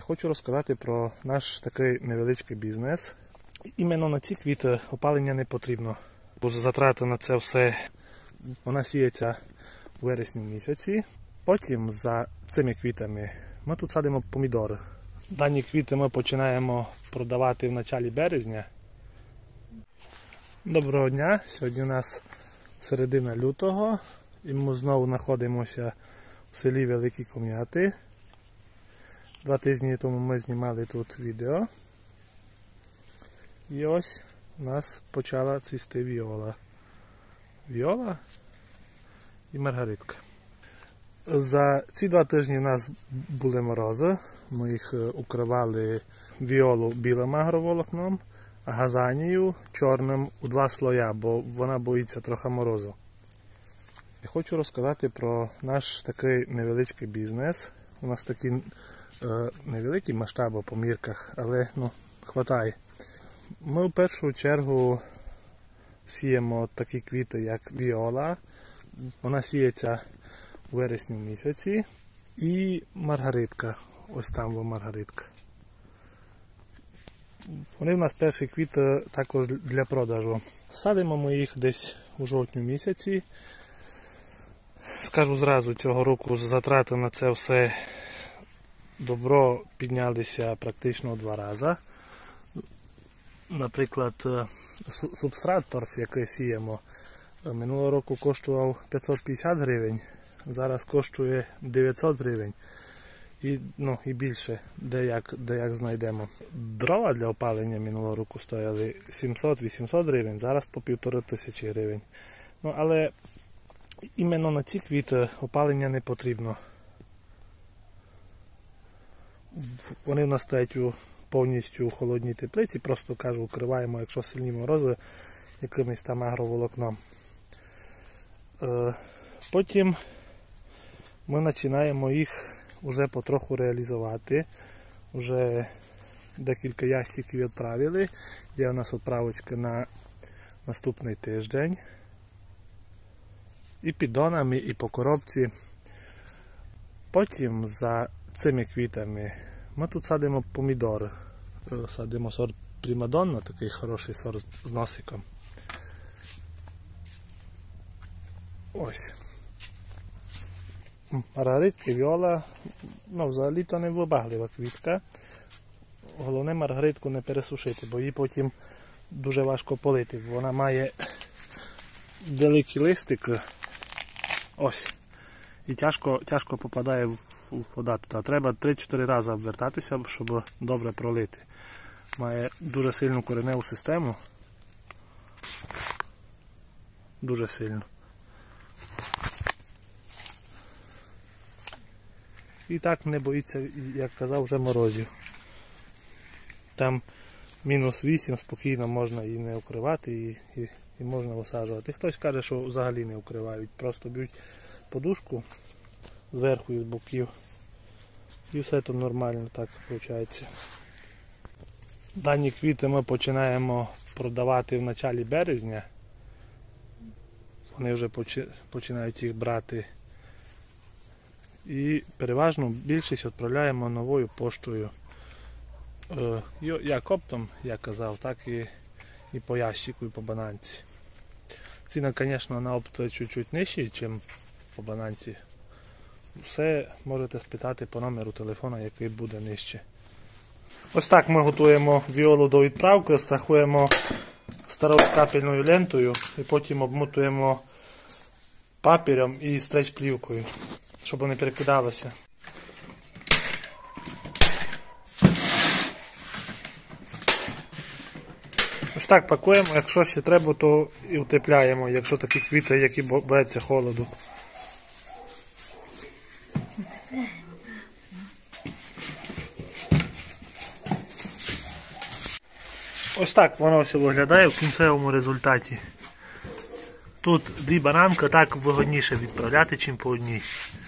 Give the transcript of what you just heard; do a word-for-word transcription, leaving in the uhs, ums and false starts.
Хочу розказати про наш такий невеличкий бізнес. Іменно на ці квіти опалення не потрібно. Затрати на це все, вона сіється у вересні місяці. Потім за цими квітами ми тут садимо помідори. Дані квіти ми починаємо продавати в началі березня. Доброго дня! Сьогодні у нас середина лютого і ми знову знаходимося в селі Великі Ком'яти. Два тижні тому ми знімали тут відео. І ось у нас почала цвісти віола. Віола і маргаритка. За ці два тижні у нас були морози. Ми їх укривали віолу білим агроволокном, а газанію чорним у два слоя, бо вона боїться трохи морозу. Я хочу розказати про наш такий невеличкий бізнес. У нас такі е, невеликі масштаби по мірках, але ну, хватає. Ми в першу чергу сіємо такі квіти, як віола. Вона сіється у вересні місяці. І маргаритка. Ось там во маргаритка. Вони в нас перші квіти також для продажу. Садимо ми їх десь у жовтні місяці. Скажу зразу, цього року затрати на це все добро піднялися практично в два рази. Наприклад, субстрат торф, який сіємо, минулого року коштував п'ятсот п'ятдесят гривень, зараз коштує дев'ятсот гривень. І, ну, і більше, де як, де як знайдемо. Дрова для опалення минулого року стояли сімсот-вісімсот гривень, зараз по півтори тисячі гривень. Ну, але іменно на ці квіти опалення не потрібно. Вони в нас стоять у повністю у холодній теплиці, просто кажу, укриваємо, якщо сильні морози, якимось там агроволокном. Потім ми починаємо їх вже потроху реалізувати. Вже декілька ящиків відправили. Є у нас відправочка на наступний тиждень. І піддонами, і по коробці. Потім за цими квітами ми тут садимо помідори. Садимо сорт Примадонна, такий хороший сорт з носиком. Ось. Маргаритка, віола, ну, взагалі то не вибаглива квітка. Головне маргаритку не пересушити, бо її потім дуже важко полити. Вона має великий листик, ось, і тяжко, тяжко попадає в вода туди. Треба три-чотири рази обвертатися, щоб добре пролити. Має дуже сильну кореневу систему. Дуже сильно. І так не боїться, як казав, вже морозів. Там мінус вісім, спокійно можна її не укривати і, і, і можна висаджувати. Хтось каже, що взагалі не укривають, просто б'ють подушку зверху і з боків. І все тут нормально так виходить. Дані квіти ми починаємо продавати в началі березня. Вони вже починають їх брати. І переважно більшість відправляємо новою поштою. Як оптом, я казав, так і, і по ящику, і по бананці. Ціна, звісно, на опт чуть-чуть нижчі, ніж по бананці. Все можете спитати по номеру телефона, який буде нижче. Ось так ми готуємо віолу до відправки, страхуємо старою капельною лентою і потім обмотуємо папіром і стреч-плівкою, щоб вони перекидалося. Ось так пакуємо, якщо ще треба, то і утепляємо, якщо такі квіти, які бояться холоду. Ось так воно все виглядає в кінцевому результаті. Тут дві бананки, так вигодніше відправляти, чим по одній.